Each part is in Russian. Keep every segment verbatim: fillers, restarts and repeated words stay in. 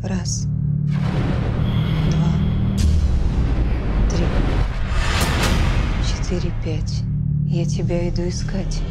Раз, два, три, четыре, пять. Я тебя иду искать.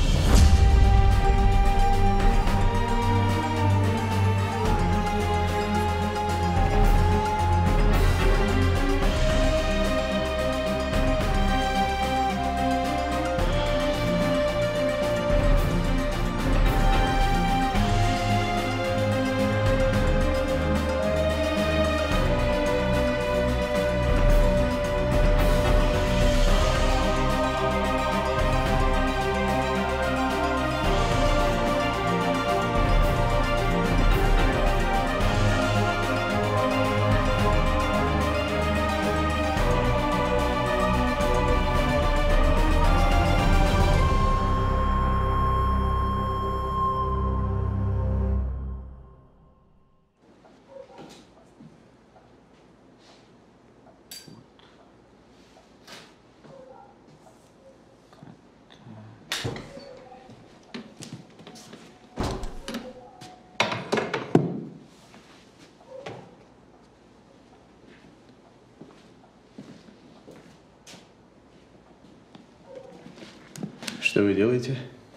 Что вы делаете?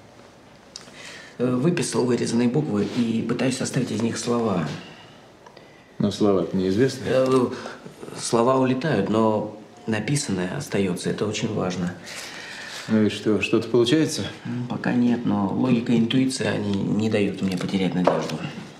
Выписал вырезанные буквы и пытаюсь составить из них слова. Но слова-то неизвестны. Слова улетают, но написанное остается. Это очень важно. Ну и что, что-то получается? Пока нет, но логика и интуиция, они не дают мне потерять надежду.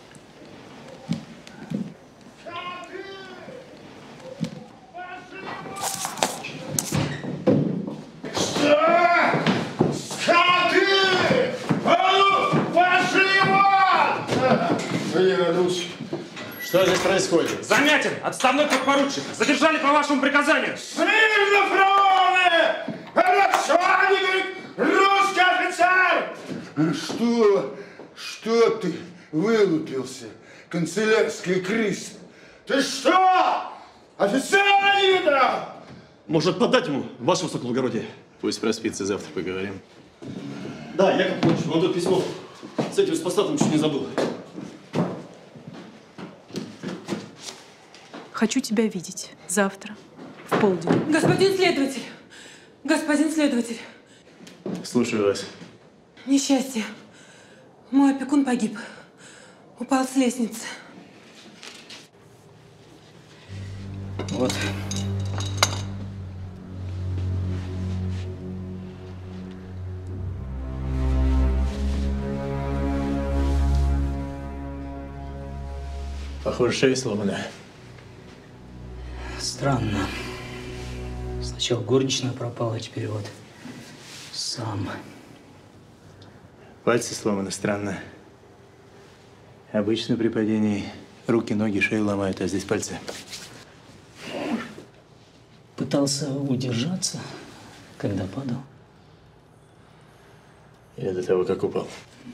Что здесь происходит? Замятин! Отставной подпоручик! Задержали по вашему приказанию! Смирно, фроны! Начальник! Русский офицер! Что? Что ты вылупился, канцелярский крыс? Ты что? Офицера не видал? Может, подать ему, ваше высокоблагородие? Пусть проспится, завтра поговорим. Да, Яков Павлович, вон тут письмо. С этим спасатым чуть не забыл. Хочу тебя видеть завтра, в полдень. Господин следователь! Господин следователь! Слушаю вас. Несчастье. Мой опекун погиб. Упал с лестницы. Вот. Похоже, шея сломана. Странно. Сначала горничная пропала, а теперь вот сам. Пальцы сломаны, странно. Обычно при падении руки, ноги, шею ломают, а здесь пальцы. Пытался удержаться, когда падал. Или до того, как упал.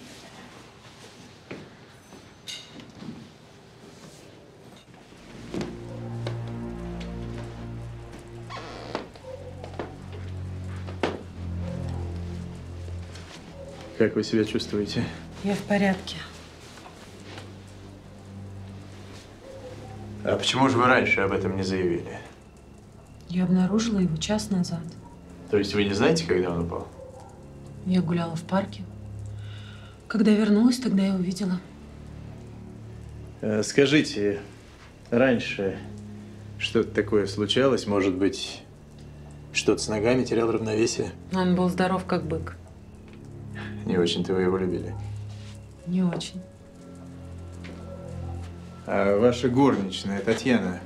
Как вы себя чувствуете? Я в порядке. А почему же вы раньше об этом не заявили? Я обнаружила его час назад. То есть вы не знаете, когда он упал? Я гуляла в парке. Когда вернулась, тогда я увидела. Э, скажите, раньше что-то такое случалось? Может быть, что-то с ногами, терял равновесие? Он был здоров, как бык. Не очень-то вы его любили. Не очень. А ваша горничная, Татьяна,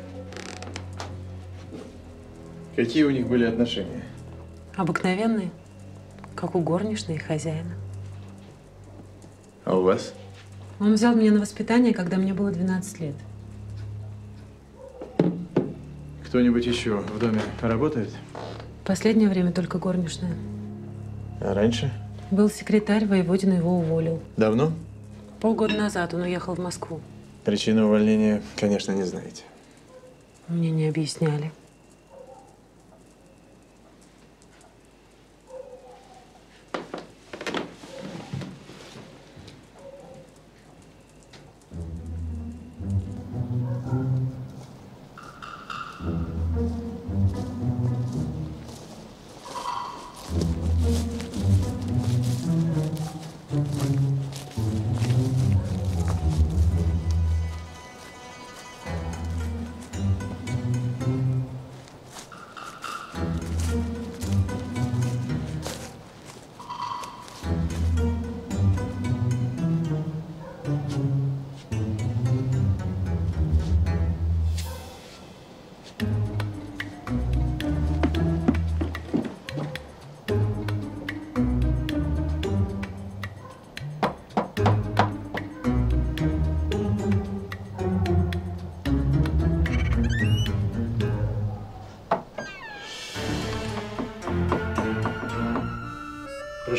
какие у них были отношения? Обыкновенные, как у горничной и хозяина. А у вас? Он взял меня на воспитание, когда мне было двенадцать лет. Кто-нибудь еще в доме работает? В последнее время только горничная. А раньше? Был секретарь, воеводин его уволил. Давно? Полгода назад он уехал в Москву. Причину увольнения, конечно, не знаете. Мне не объясняли.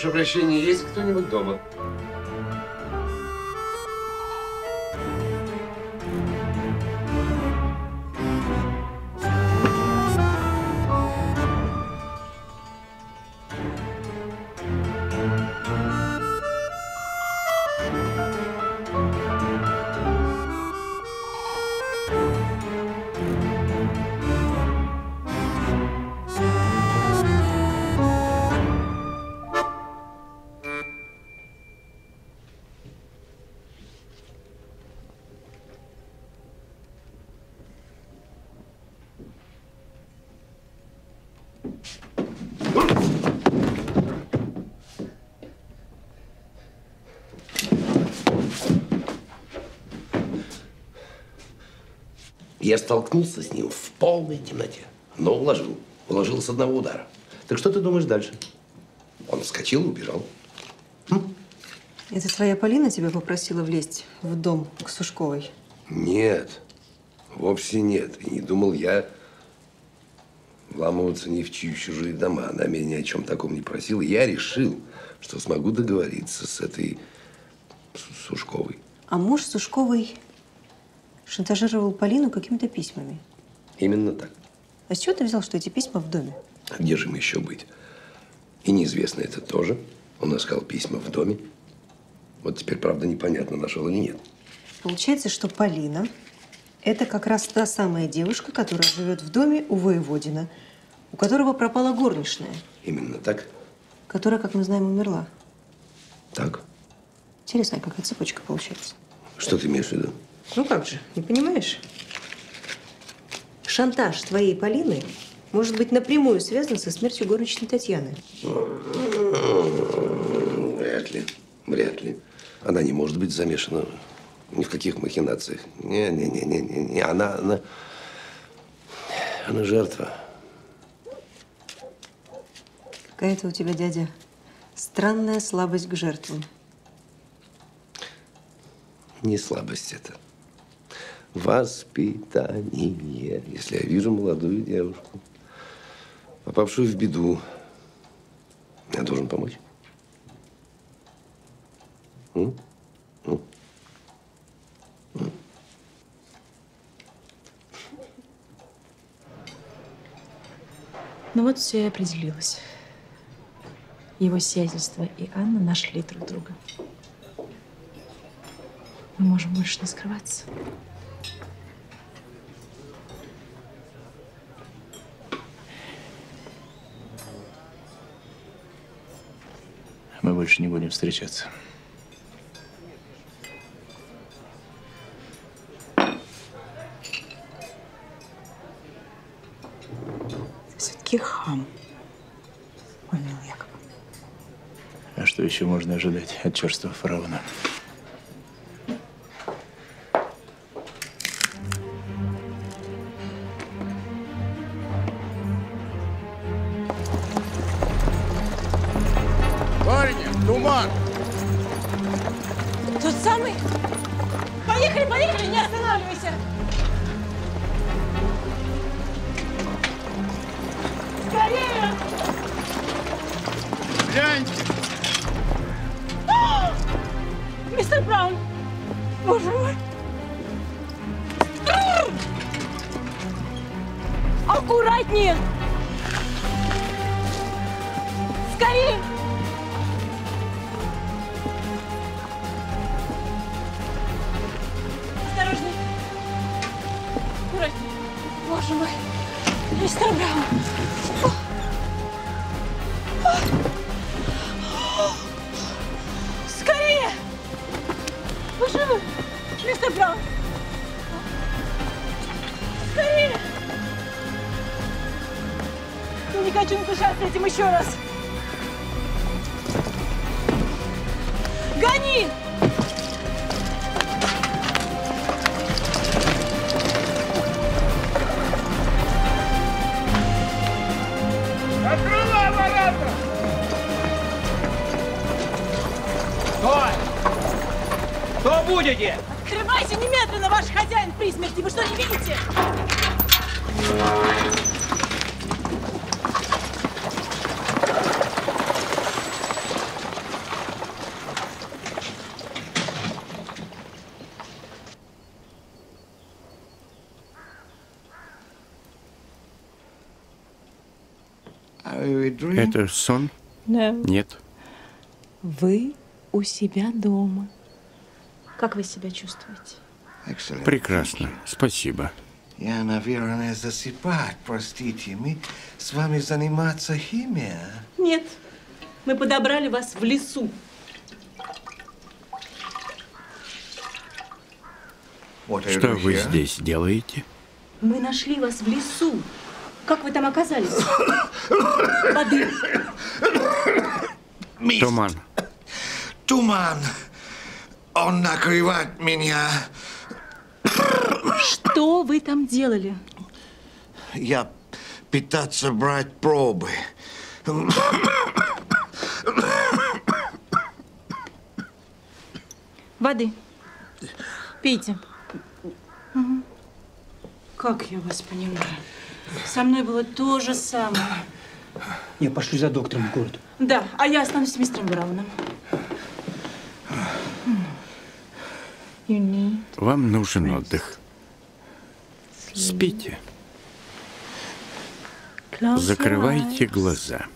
Прошу прощения, есть кто-нибудь дома? Я столкнулся с ним в полной темноте, но уложил. Уложил с одного удара. Так что ты думаешь дальше? Он вскочил и убежал. М? Это твоя Полина тебя попросила влезть в дом к Сушковой? Нет, вовсе нет. И не думал я вламываться ни в чьи чужие дома. Она меня ни о чем таком не просила. Я решил, что смогу договориться с этой Сушковой. А муж Сушковой шантажировал Полину какими-то письмами. Именно так. А с чего ты взял, что эти письма в доме? А где же им еще быть? И неизвестно это тоже. Он искал письма в доме. Вот теперь, правда, непонятно, нашел или нет. Получается, что Полина – это как раз та самая девушка, которая живет в доме у Воеводина, у которого пропала горничная. Именно так? Которая, как мы знаем, умерла. Так. Интересно, какая цепочка получается. Что ты имеешь в виду? Ну как же, не понимаешь? Шантаж твоей Полины может быть напрямую связан со смертью горничной Татьяны. Вряд ли. Вряд ли. Она не может быть замешана ни в каких махинациях. Не-не-не-не-не. Она, она, она жертва. Какая-то у тебя, дядя, странная слабость к жертвам. Не слабость это. Воспитание. Если я вижу молодую девушку, попавшую в беду, я должен помочь. М? М? М? Ну вот все и определилось. Его сиятельство и Анна нашли друг друга. Мы можем больше не скрываться. Мы больше не будем встречаться. Все-таки хам. Понял, Яков. А что еще можно ожидать от черствого фараона? Барыня, туман! Тот самый? Поехали, поехали, не останавливайся! Скорее! Глянь! А! Мистер Браун! Боже мой! Аккуратнее! Скорее! Осторожней! Аккуратнее! Боже мой! Мистер Браун! Скорее! Вы живы? Мистер Браун! Скорее! Я не хочу надышаться этим еще раз! Гони! Открывай ворота! Стой! Кто будете? Открывайте немедленно, ваш хозяин при смерти! Вы что, не видите? Это сон? Да. Нет. Вы у себя дома. Как вы себя чувствуете? Прекрасно. Спасибо. Я, наверное, засыпать. Простите, мы с вами заниматься химией? Нет. Мы подобрали вас в лесу. Что вы здесь делаете? Мы нашли вас в лесу. Как вы там оказались? Воды. Туман. Туман. Он накрывает меня. Что вы там делали? Я пытаться брать пробы. Воды. Пейте. Угу. Как я вас понимаю? Со мной было то же самое. Я пошлю за доктором в город. Да, а я останусь с мистером Брауном. Вам нужен отдых. Спите. Закрывайте глаза.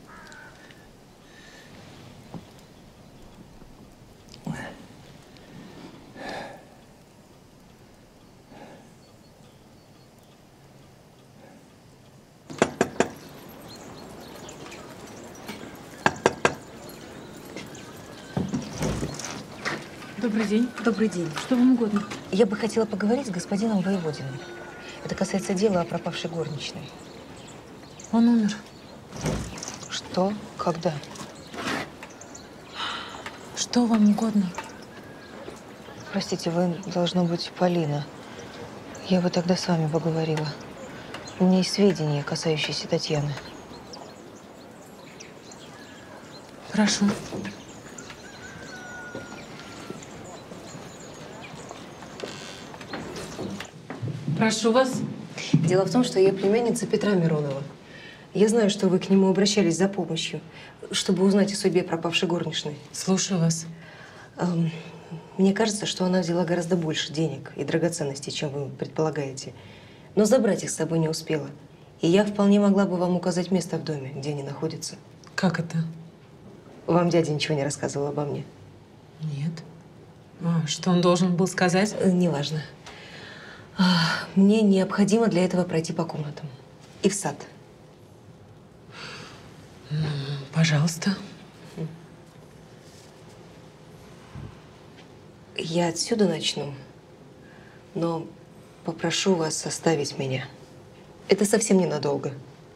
Добрый день. Добрый день. Что вам угодно? Я бы хотела поговорить с господином Воеводиным. Это касается дела о пропавшей горничной. Он умер. Что? Когда? Что вам угодно? Простите, вы, должно быть, Полина. Я бы тогда с вами поговорила. У меня есть сведения, касающиеся Татьяны. Прошу. Прошу вас. Дело в том, что я племянница Петра Миронова. Я знаю, что вы к нему обращались за помощью, чтобы узнать о судьбе пропавшей горничной. Слушаю вас. Эм, мне кажется, что она взяла гораздо больше денег и драгоценностей, чем вы предполагаете. Но забрать их с собой не успела. И я вполне могла бы вам указать место в доме, где они находятся. Как это? Вам дядя ничего не рассказывал обо мне? Нет. А, что он должен был сказать? Э, неважно. Мне необходимо для этого пройти по комнатам. И в сад. Пожалуйста. Я отсюда начну, но попрошу вас оставить меня. Это совсем ненадолго.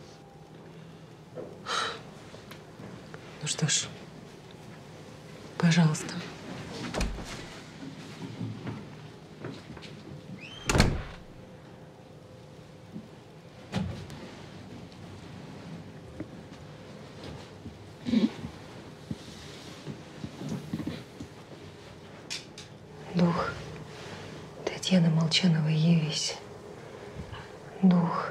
Ну что ж, пожалуйста. Дух Татьяны Молчановой, явись. Дух.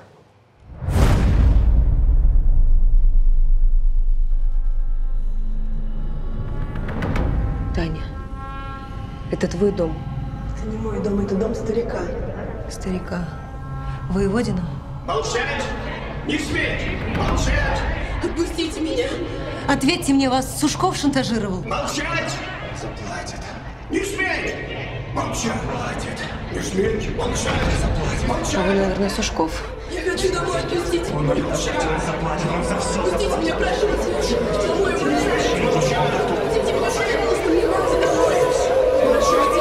Таня, это твой дом? Это не мой дом, это дом старика. Старика. Воеводина? Молчать! Не сметь! Молчать! Отпустите меня! Ответьте мне, вас Сушков шантажировал? Молчать! Заплатит. Не сметь! Молчать! Заплатит. Не сметь! Молчать! Заплатит. Молчать! А вы, наверное, Сушков. Я хочу домой, отпустите! Он молчать! Заплатит. Он за все! Отпустите меня, прошу! Домой! Отпустите меня, пожалуйста! Мне надо домой! Молчать!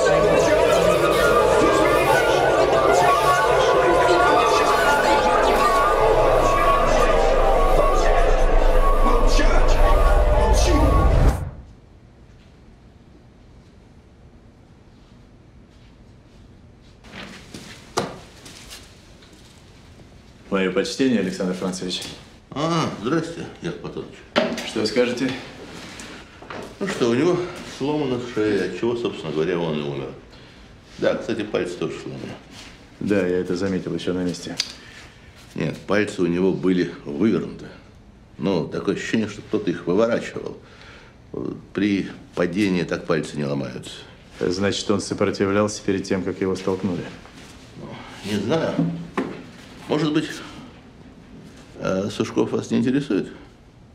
Мое почтение, Александр Францович. А, здрасте, Яков Платоныч. Что скажете? Ну что, у него сломана шея, от чего, собственно говоря, он и умер. Да, кстати, пальцы тоже сломаны. Да, я это заметил еще на месте. Нет, пальцы у него были вывернуты. Ну, такое ощущение, что кто-то их выворачивал. При падении так пальцы не ломаются. Значит, он сопротивлялся перед тем, как его столкнули? Ну, не знаю. Может быть, а Сушков вас не интересует?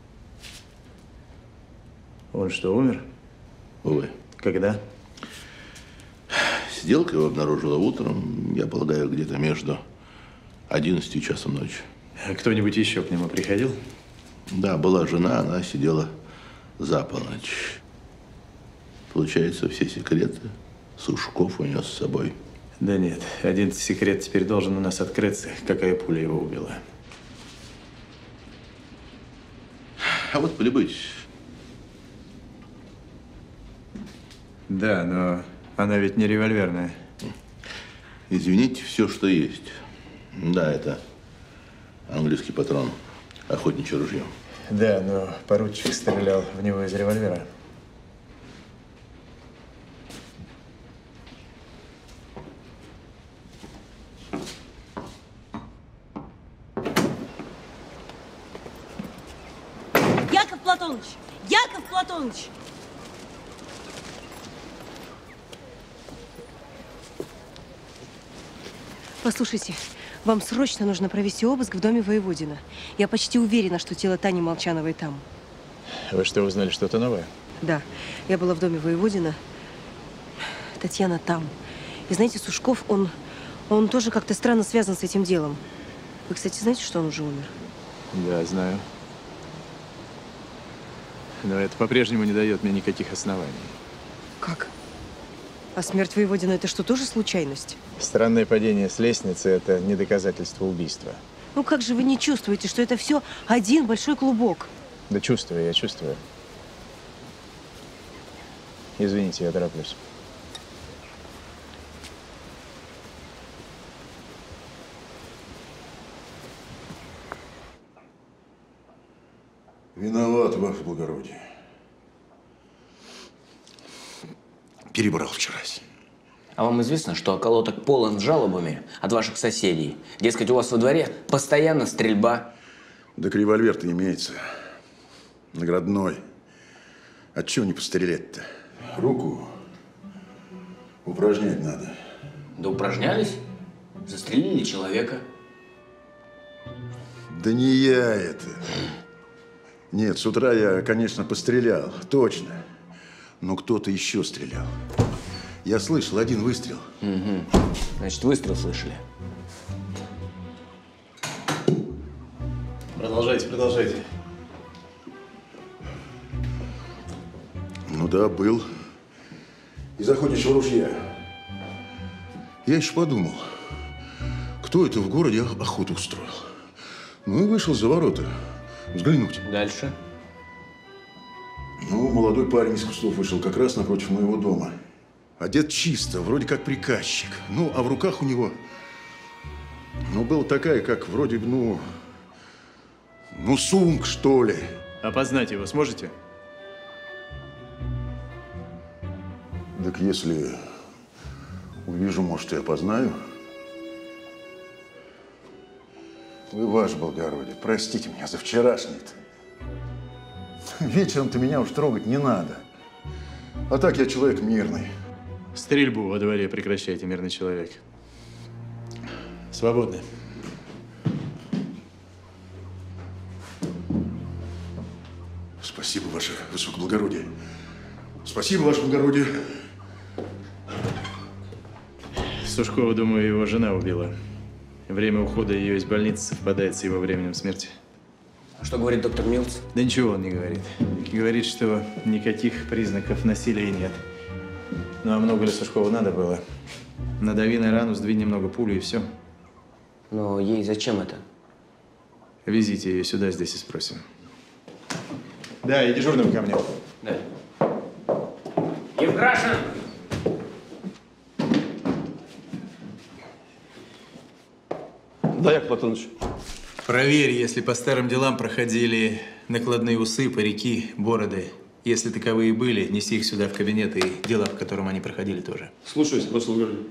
Он что, умер? Увы. Когда? Сделка его обнаружила утром, я полагаю, где-то между одиннадцатью и часом ночи. А кто-нибудь еще к нему приходил? Да, была жена, она сидела за полночь. Получается, все секреты Сушков унес с собой. Да нет, один секрет теперь должен у нас открыться. Какая пуля его убила? А вот полюбуйтесь. Да, но она ведь не револьверная. Извините, все, что есть. Да, это английский патрон, охотничье ружье. Да, но поручик стрелял в него из револьвера. Яков Платоныч! Яков Платоныч! Послушайте, вам срочно нужно провести обыск в доме Воеводина. Я почти уверена, что тело Тани Молчановой там. Вы что, узнали что-то новое? Да, я была в доме Воеводина. Татьяна там. И знаете, Сушков, он, он тоже как-то странно связан с этим делом. Вы, кстати, знаете, что он уже умер? Да, знаю. Но это по-прежнему не дает мне никаких оснований. Как? А смерть Воеводина – это что, тоже случайность? Странное падение с лестницы – это не доказательство убийства. Ну как же вы не чувствуете, что это все один большой клубок? Да чувствую, я чувствую. Извините, я тороплюсь. Виноват, ваше благородие. Перебрал вчерась. А вам известно, что околоток полон жалобами от ваших соседей? Дескать, у вас во дворе постоянно стрельба. Да револьвер-то имеется. Наградной. От чего не пострелять-то? Руку упражнять надо. Да упражнялись? Застрелили человека. Да не я это. Нет, с утра я, конечно, пострелял. Точно. Но кто-то еще стрелял. Я слышал один выстрел. Угу. Значит, выстрел слышали. Продолжайте, продолжайте. Ну да, был. Из охотничьего ружья. Я еще подумал, кто это в городе охоту устроил. Ну и вышел за ворота взглянуть. Дальше. Ну, молодой парень из кустов вышел как раз напротив моего дома. Одет чисто, вроде как приказчик. Ну, а в руках у него, ну, была такая, как вроде, ну, ну, сумка, что ли. Опознать его сможете? Так если увижу, может, и опознаю. Вы, ваше благородие, простите меня за вчерашний-то. Вечером-то меня уж трогать не надо. А так я человек мирный. Стрельбу во дворе прекращайте, мирный человек. Свободны. Спасибо, ваше высокоблагородие. Спасибо, ваше благородие. Сушкова, думаю, его жена убила. Время ухода ее из больницы совпадает с его временем смерти. Что говорит доктор Милц? Да ничего он не говорит. Говорит, что никаких признаков насилия нет. Ну а много ли Сушкову надо было? Надави на рану, сдвинь немного пулю и все. Но ей зачем это? Везите ее сюда, здесь и спросим. Да, и дежурного ко мне. Да. Евграшин! Да, Яков Платоныч. Проверь, если по старым делам проходили накладные усы, парики, бороды. Если таковые были, неси их сюда в кабинет и дела, в котором они проходили, тоже. Слушаюсь, ваше благородие.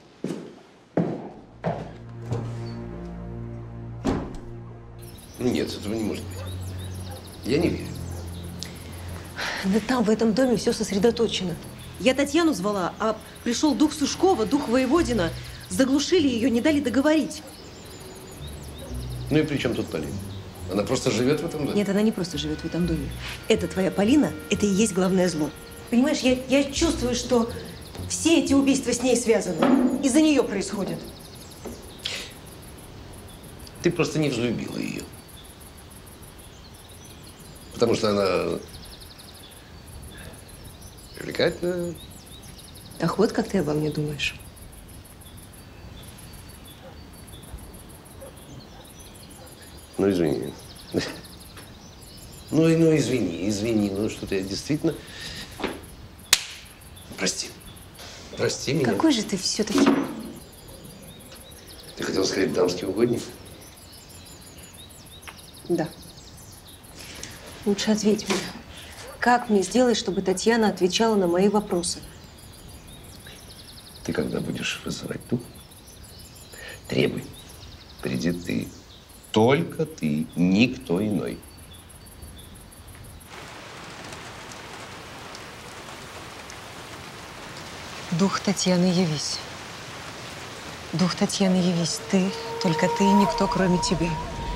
Нет, этого не может быть. Я не верю. Да там, в этом доме, все сосредоточено. Я Татьяну звала, а пришел дух Сушкова, дух Воеводина. Заглушили ее, не дали договорить. Ну и при чем тут Полина? Она просто живет в этом доме? Нет, она не просто живет в этом доме. Это твоя Полина, это и есть главное зло. Понимаешь, я, я чувствую, что все эти убийства с ней связаны. Из-за нее происходят. Ты просто не взлюбила ее. Потому что она привлекательная. Ах, вот как ты обо мне думаешь. Ну, извини. Ну, и ну, извини, извини. Ну, что-то я действительно… Прости. Прости меня. Какой же ты все-таки… Ты хотел сказать дамский угодник? Да. Лучше ответь мне. Как мне сделать, чтобы Татьяна отвечала на мои вопросы? Ты когда будешь вызывать дух, требуй. Приди ты. Только ты, никто иной. Дух Татьяны, явись. Дух Татьяны, явись. Ты, только ты, никто, кроме тебя.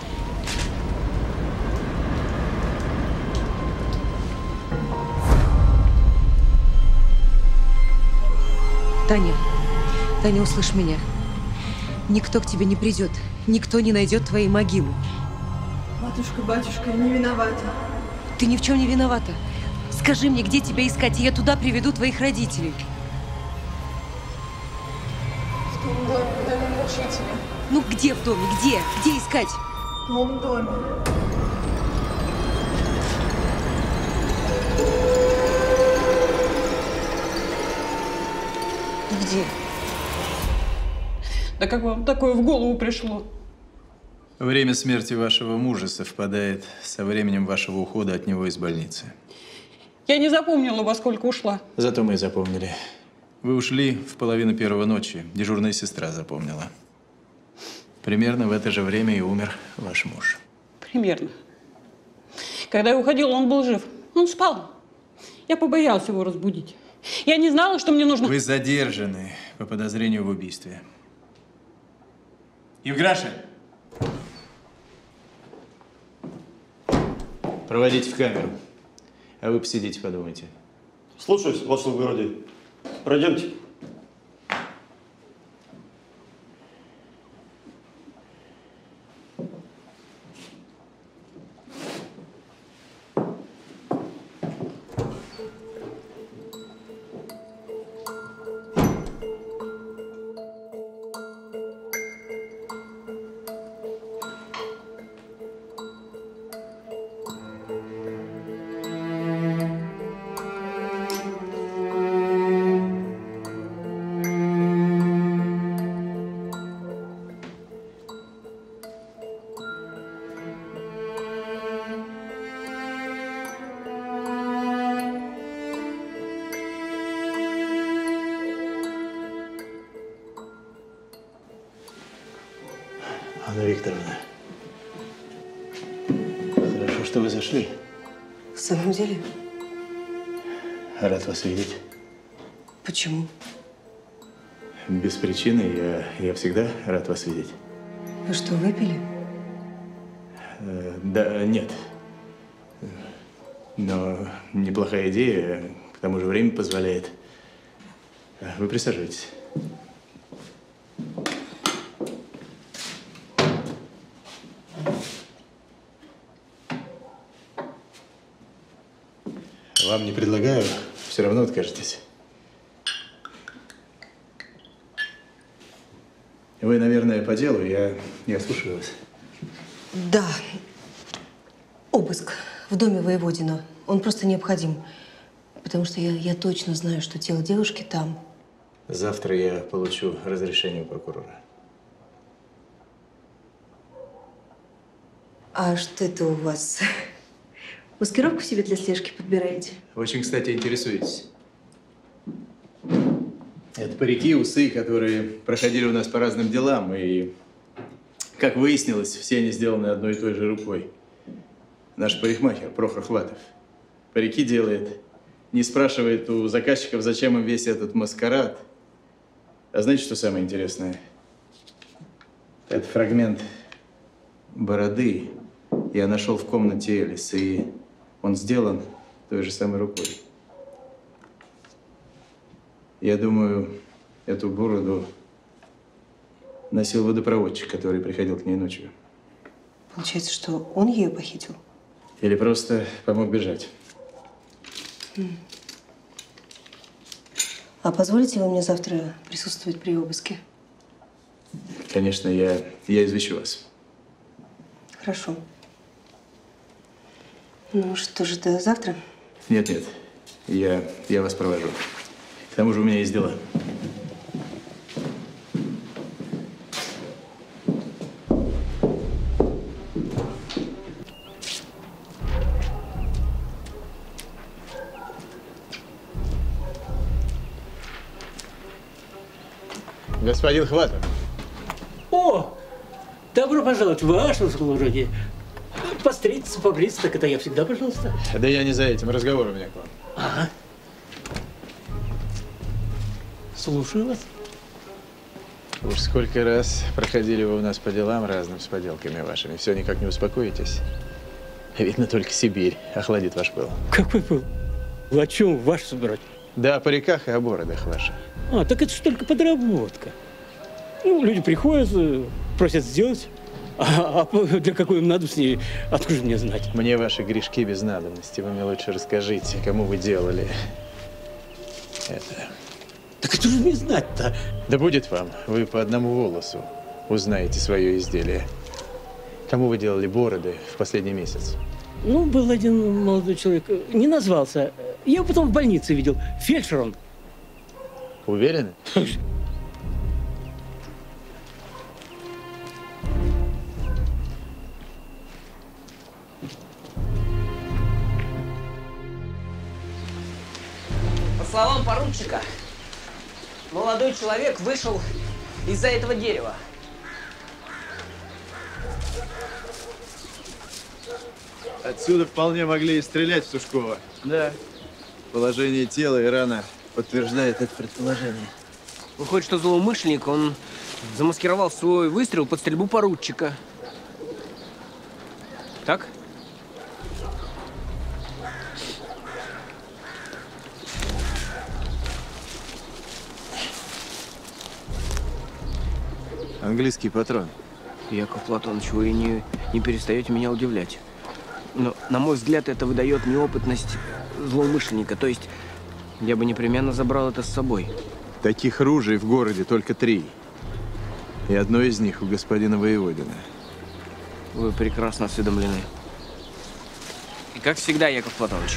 Таня, Таня, услышь меня. Никто к тебе не придет. Никто не найдет твоей могилы. Матушка, батюшка, я не виновата. Ты ни в чем не виновата. Скажи мне, где тебя искать, и я туда приведу твоих родителей. В том доме, в доме мучителя. Ну где в доме? Где? Где искать? В том доме. Где? Да как вам такое в голову пришло? Время смерти вашего мужа совпадает со временем вашего ухода от него из больницы. Я не запомнила, во сколько ушла. Зато мы запомнили. Вы ушли в половину первого ночи. Дежурная сестра запомнила. Примерно в это же время и умер ваш муж. Примерно. Когда я уходила, он был жив. Он спал. Я побоялась его разбудить. Я не знала, что мне нужно… Вы задержаны по подозрению в убийстве. Евграша! Проводите в камеру. А вы посидите, подумайте. Слушаюсь, ваше благородие. Пройдемте. Анна Викторовна, хорошо, что вы зашли. В самом деле? Рад вас видеть. Почему? Без причины. Я, я всегда рад вас видеть. Вы что, выпили? Э, да, нет. Но неплохая идея. К тому же время позволяет. Вы присаживайтесь. Вам не предлагаю, все равно откажетесь. Вы, наверное, по делу, я, я слушаю вас. Да. Обыск в доме Воеводина. Он просто необходим. Потому что я, я точно знаю, что тело девушки там. Завтра я получу разрешение у прокурора. А что это у вас? Маскировку себе для слежки подбираете? Очень, кстати, интересуетесь. Это парики, усы, которые проходили у нас по разным делам. И, как выяснилось, все они сделаны одной и той же рукой. Наш парикмахер Прохор Хватов. Парики делает, не спрашивает у заказчиков, зачем им весь этот маскарад. А знаете, что самое интересное? Это фрагмент бороды я нашел в комнате Элис, и он сделан той же самой рукой. Я думаю, эту бороду носил водопроводчик, который приходил к ней ночью. Получается, что он ее похитил? Или просто помог бежать. А позволите вы мне завтра присутствовать при обыске? Конечно, я, я извещу вас. Хорошо. Ну что же, до завтра? Нет, нет, я, я вас провожу. К тому же у меня есть дела. Господин Хватов. О, добро пожаловать в ваше услужение. Постриться, побриться, так это я всегда, пожалуйста. Да я не за этим, разговор у меня к вам. Ага. Слушаю вас. Уж сколько раз проходили вы у нас по делам разным с поделками вашими, все никак не успокоитесь. Видно, только Сибирь охладит ваш пыл. Какой пыл? Вы о чем ваш собирать? Да о париках и о бородах ваших. А, так это же только подработка. Ну, люди приходят, просят сделать. А, а для какой им надобности, откуда мне знать? Мне ваши грешки без надобности. Вы мне лучше расскажите, кому вы делали это. Так это же мне знать-то. Да будет вам. Вы по одному волосу узнаете свое изделие. Кому вы делали бороды в последний месяц? Ну, был один молодой человек, не назвался. Я его потом в больнице видел. Фельдшер он. Уверены? По словам поручика, молодой человек вышел из-за этого дерева. Отсюда вполне могли и стрелять в Сушкова. Да. Положение тела и рана подтверждает это предположение. Выходит, что злоумышленник, он замаскировал свой выстрел под стрельбу поручика. Так? Английский патрон. Яков Платонович, вы не, не перестаете меня удивлять. Но, на мой взгляд, это выдает неопытность злоумышленника. То есть, я бы непременно забрал это с собой. Таких ружей в городе только три. И одно из них у господина Воеводина. Вы прекрасно осведомлены. И как всегда, Яков Платонович.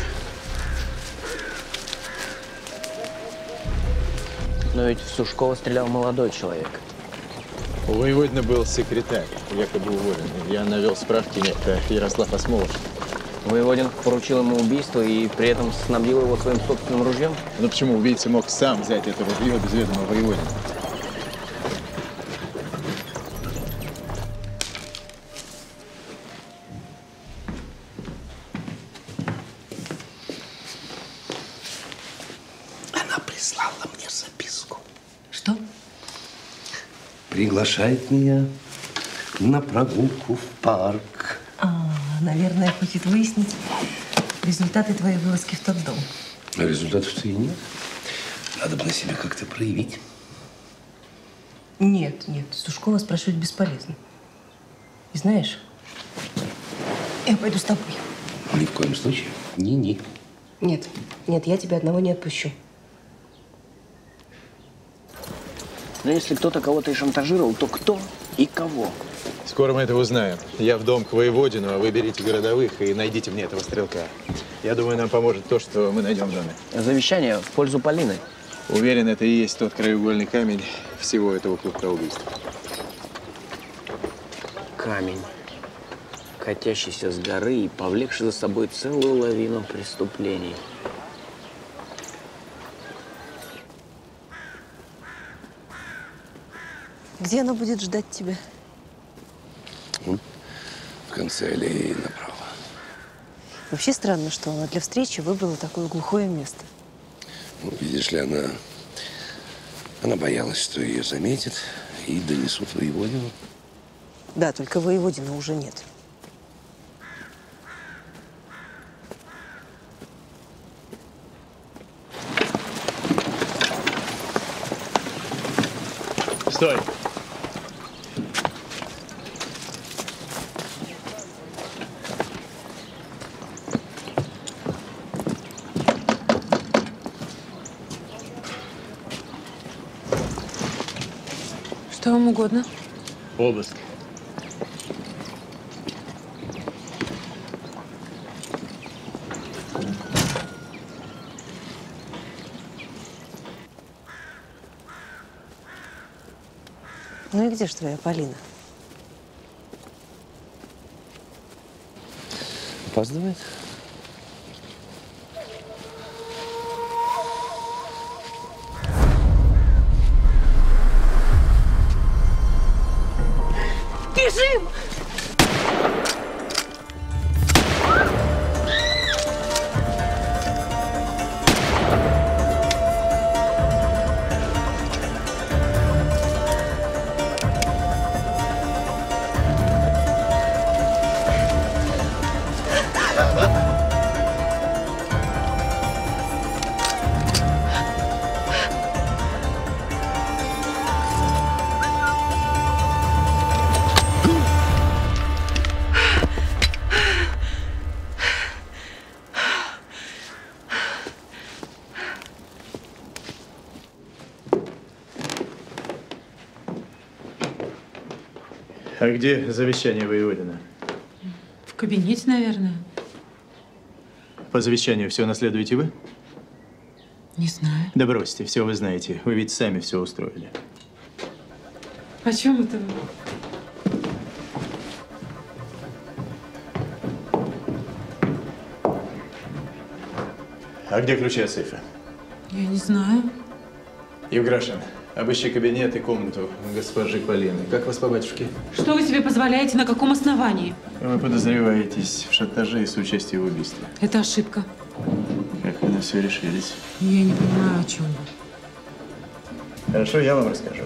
Но ведь в Сушкова стрелял молодой человек. У Воеводина был секретарь, якобы уволенный. Я навел справки, некто Ярослав Осмолов. Воеводин поручил ему убийство и при этом снабдил его своим собственным ружьем? Ну почему убийца мог сам взять это ружье без ведома Воеводина? Она прислала мне записку. Что? Приглашает меня на прогулку в парк. А, наверное, хочет выяснить результаты твоей вылазки в тот дом. А результатов-то и нет. Надо бы на себя как-то проявить. Нет, нет, Сушкова спрашивать бесполезно. И знаешь, я пойду с тобой. Ни в коем случае. Ни-ни. Нет, нет, я тебя одного не отпущу. Но если кто-то кого-то и шантажировал, то кто и кого? Скоро мы это узнаем. Я в дом к Воеводину, а вы берите городовых и найдите мне этого стрелка. Я думаю, нам поможет то, что мы найдем в доме. Завещание в пользу Полины. Уверен, это и есть тот краеугольный камень всего этого клубка убийств. Камень, катящийся с горы и повлекший за собой целую лавину преступлений. Где она будет ждать тебя? В конце аллеи направо. Вообще странно, что она для встречи выбрала такое глухое место. Ну, видишь ли, она, она боялась, что ее заметят и донесут Воеводину. Да, только Воеводина уже нет. Стой! Что вам угодно? Обыск. Ну и где же твоя Полина? Опаздывает? Бежим! А где завещание Воеводина? В кабинете, наверное. По завещанию все наследуете вы? Не знаю. Да бросьте, все вы знаете. Вы ведь сами все устроили. О чем это вы? А где ключи от сейфа? Я не знаю. Евграшин, обыщи кабинет и комнату госпожи Полины. Как вас по батюшке? Что вы себе позволяете? На каком основании? Вы подозреваетесь в шантаже и соучастии в убийстве. Это ошибка. Как вы на все решились? Я не понимаю, о чем вы. Хорошо, я вам расскажу.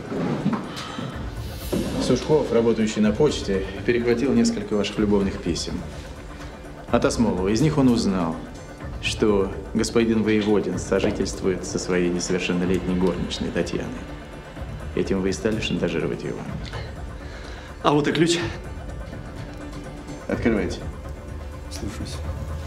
Сушков, работающий на почте, перехватил несколько ваших любовных писем от Осмолова. Из них он узнал, что господин Воеводин сожительствует со своей несовершеннолетней горничной Татьяной. Этим вы и стали шантажировать его. А вот и ключ. Открывайте. Слушаюсь.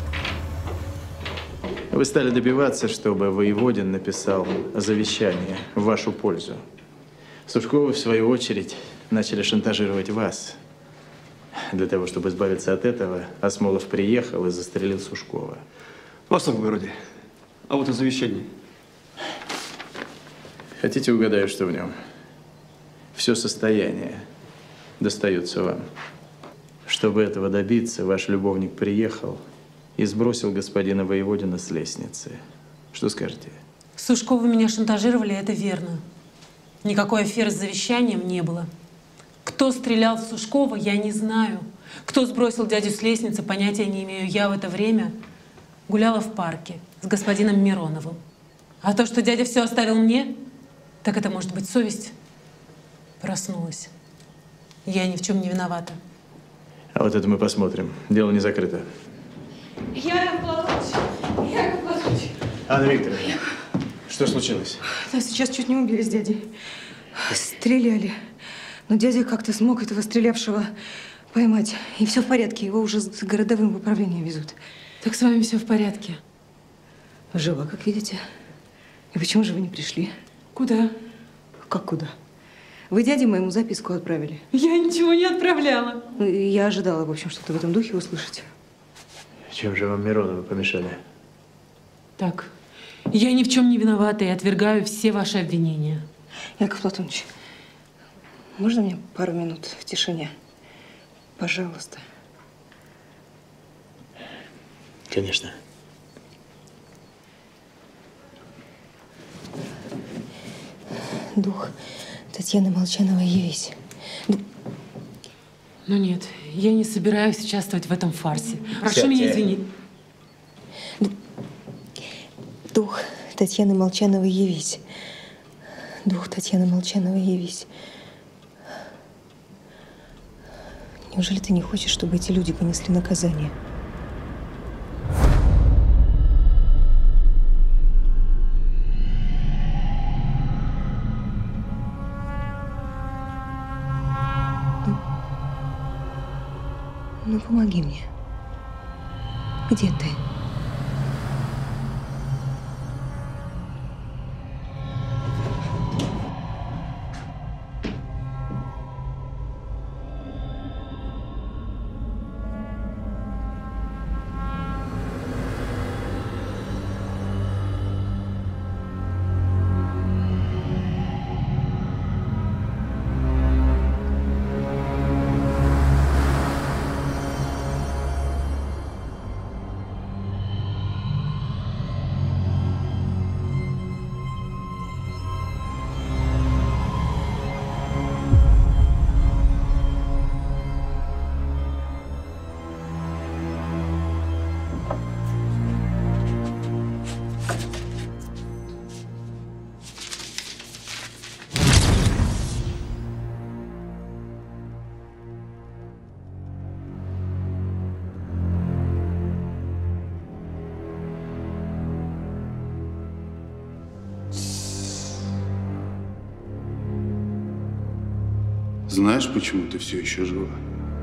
Вы стали добиваться, чтобы Воеводин написал завещание в вашу пользу. Сушковы, в свою очередь, начали шантажировать вас. Для того, чтобы избавиться от этого, Осмолов приехал и застрелил Сушкова. Ваше благородие, а вот и завещание. Хотите, угадаю, что в нем? Все состояние достается вам. Чтобы этого добиться, ваш любовник приехал и сбросил господина Воеводина с лестницы. Что скажете? Сушковы меня шантажировали, это верно. Никакой аферы с завещанием не было. Кто стрелял в Сушкова, я не знаю. Кто сбросил дядю с лестницы, понятия не имею. Я в это время гуляла в парке с господином Мироновым. А то, что дядя все оставил мне, так это, может быть, совесть проснулась. Я ни в чем не виновата. А вот это мы посмотрим. Дело не закрыто. Яков Платоныч! Яков Платоныч! Анна Викторовна, что случилось? Нас сейчас чуть не убили с дядей. Стреляли. Но дядя как-то смог этого стрелявшего поймать. И все в порядке. Его уже с городовым в управление везут. Так с вами все в порядке? Жива, как видите. И почему же вы не пришли? Куда? Как куда? Вы дяде моему записку отправили. Я ничего не отправляла. Я ожидала, в общем, что-то в этом духе услышать. Чем же вам Мироновы помешали? Так, я ни в чем не виновата и отвергаю все ваши обвинения. Яков Платоныч, можно мне пару минут в тишине? Пожалуйста. Конечно. Дух Татьяны Молчановой, явись. Ну нет, я не собираюсь участвовать в этом фарсе. Прошу Сядьте. меня извинить. Дух Татьяны Молчановой, явись. Дух Татьяны Молчановой, явись. Неужели ты не хочешь, чтобы эти люди понесли наказание? Ну, помоги мне. Где ты? Знаешь, почему ты все еще жива?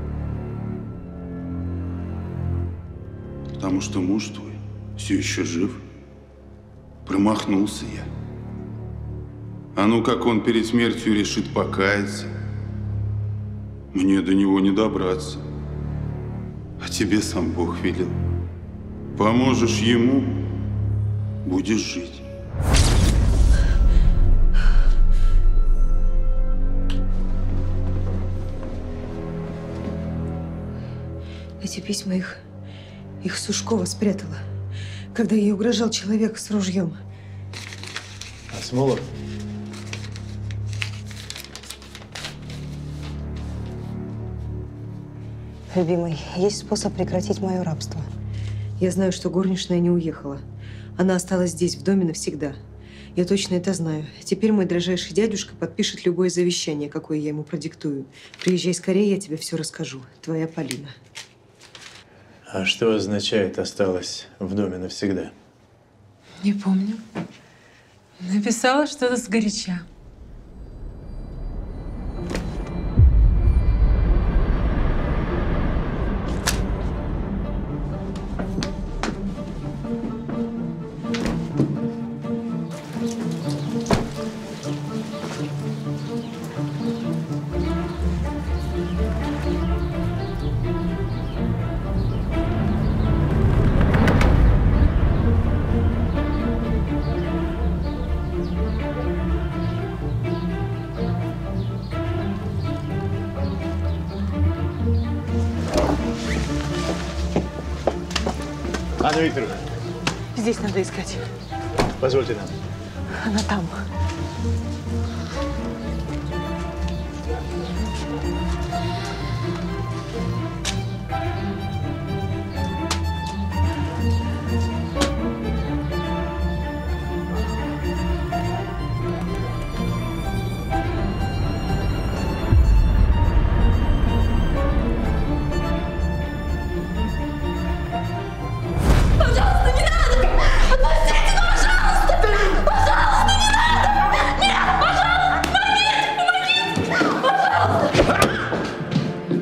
Потому что муж твой все еще жив. Промахнулся я. А ну, как он перед смертью решит покаяться, мне до него не добраться. А тебе сам Бог велел. Поможешь ему, будешь жить. Эти письма их, их Сушкова спрятала, когда ей угрожал человек с ружьем. Асмолов? Любимый, есть способ прекратить мое рабство. Я знаю, что горничная не уехала. Она осталась здесь, в доме, навсегда. Я точно это знаю. Теперь мой дрожайший дядюшка подпишет любое завещание, какое я ему продиктую. Приезжай скорее, я тебе все расскажу. Твоя Полина. А что означает «осталась в доме навсегда»? Не помню. Написала что-то сгоряча. Анна Викторовна, Здесь надо искать. позвольте нам. Она там. Пожалуйста, не надо! Отпустите, пожалуйста! Пожалуйста, не надо! Нет, пожалуйста, помогите! Помогите! Пожалуйста!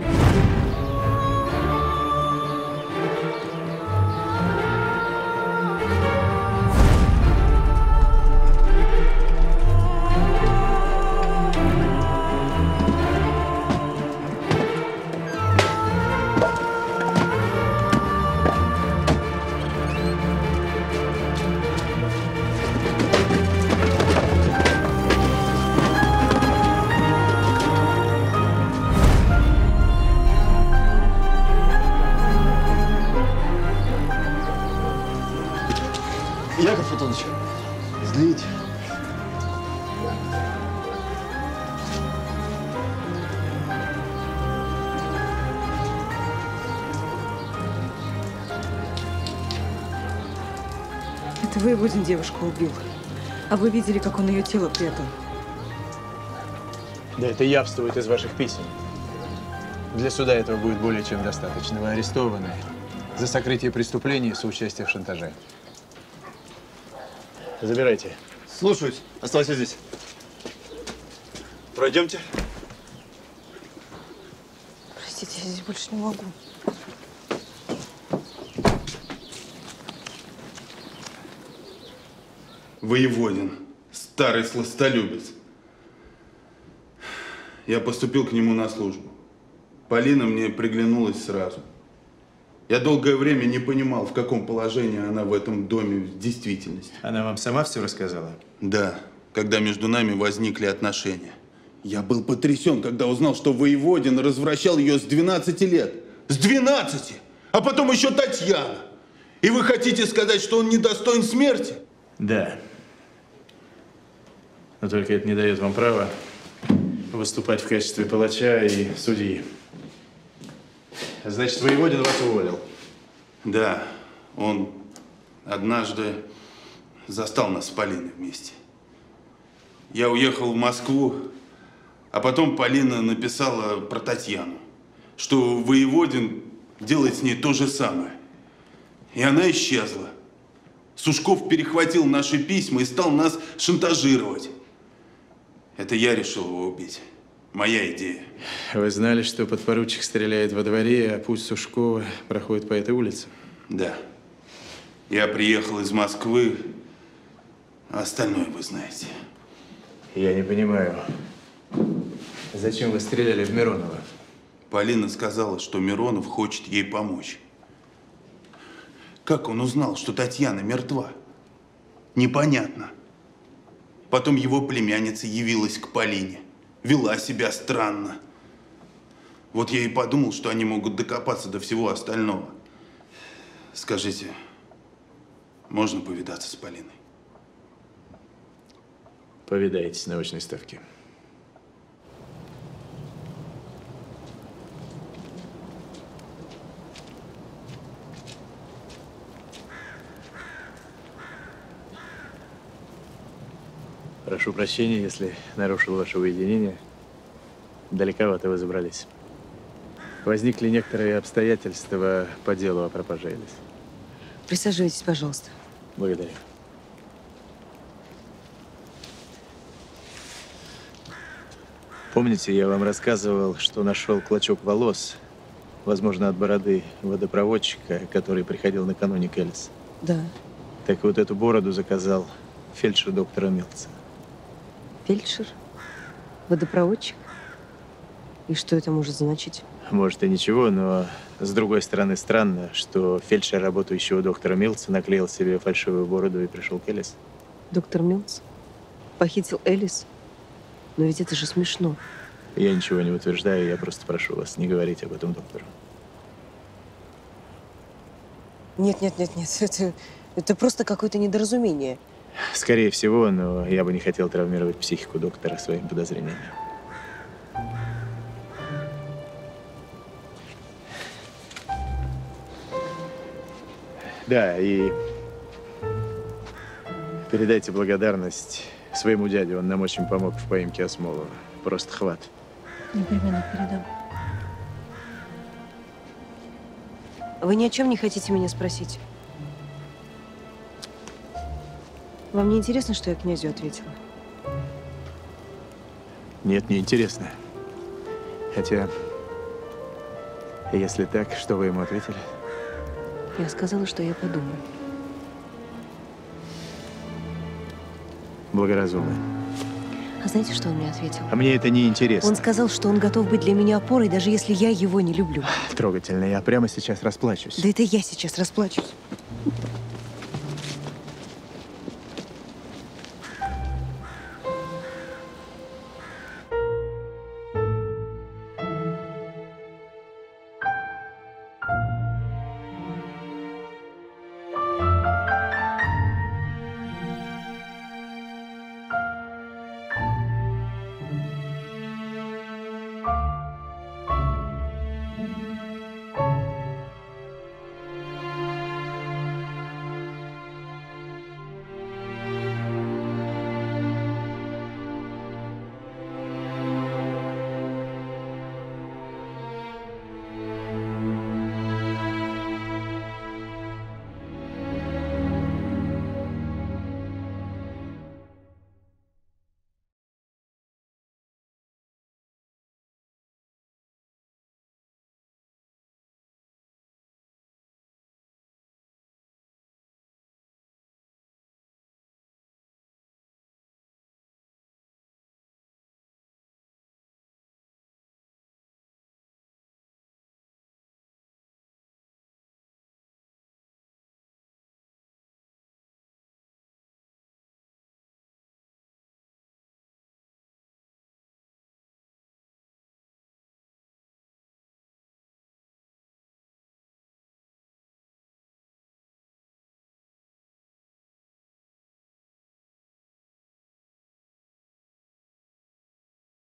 Яков Антонович, злить. Это Воеводин девушку убил. А вы видели, как он ее тело прятал? Да это явствует из ваших писем. Для суда этого будет более чем достаточно. Вы арестованы за сокрытие преступления и соучастие в шантаже. Забирайте. Слушаюсь. Оставайся здесь. Пройдемте. Простите, я здесь больше не могу. Воеводин, старый сластолюбец. Я поступил к нему на службу. Полина мне приглянулась сразу. Я долгое время не понимал, в каком положении она в этом доме в действительности. Она вам сама все рассказала? Да, когда между нами возникли отношения. Я был потрясен, когда узнал, что Воеводин развращал ее с двенадцати лет. С двенадцати! А потом еще Татьяна. И вы хотите сказать, что он недостоин смерти? Да. Но только это не дает вам права выступать в качестве палача и судьи. Значит, Воеводин вас уволил? Да, он однажды застал нас с Полиной вместе. Я уехал в Москву, а потом Полина написала про Татьяну, что Воеводин делает с ней то же самое. И она исчезла. Сушков перехватил наши письма и стал нас шантажировать. Это я решил его убить. Моя идея. Вы знали, что подпоручик стреляет во дворе, а путь Сушкова проходит по этой улице? Да. Я приехал из Москвы, а остальное вы знаете. Я не понимаю, зачем вы стреляли в Миронова? Полина сказала, что Миронов хочет ей помочь. Как он узнал, что Татьяна мертва? Непонятно. Потом его племянница явилась к Полине. Вела себя странно. Вот я и подумал, что они могут докопаться до всего остального. Скажите, можно повидаться с Полиной? Повидаетесь на очной ставке. Прошу прощения, если нарушил ваше уединение. Далековато вы забрались. Возникли некоторые обстоятельства по делу о пропаже Элис. Присаживайтесь, пожалуйста. Благодарю. Помните, я вам рассказывал, что нашел клочок волос, возможно, от бороды водопроводчика, который приходил накануне к Элис? Да. Так вот, эту бороду заказал фельдшер доктора Милца. Фельдшер? Водопроводчик? И что это может значить? Может и ничего, но с другой стороны странно, что фельдшер, работающий у доктора Милца, наклеил себе фальшивую бороду и пришел к Элис. Доктор Милц похитил Элис? Но ведь это же смешно. Я ничего не утверждаю, я просто прошу вас не говорить об этом доктору. Нет, нет, нет, нет, это, это просто какое-то недоразумение. Скорее всего, но я бы не хотел травмировать психику доктора своими подозрениями. Да, и передайте благодарность своему дяде. Он нам очень помог в поимке Осмолова. Просто хват. Непременно передам. Вы ни о чем не хотите меня спросить? Вам не интересно, что я князю ответила? Нет, не интересно. Хотя, если так, что вы ему ответили? Я сказала, что я подумаю. Благоразумно. А знаете, что он мне ответил? А мне это не интересно. Он сказал, что он готов быть для меня опорой, даже если я его не люблю. Трогательно. Я прямо сейчас расплачусь. Да это я сейчас расплачусь.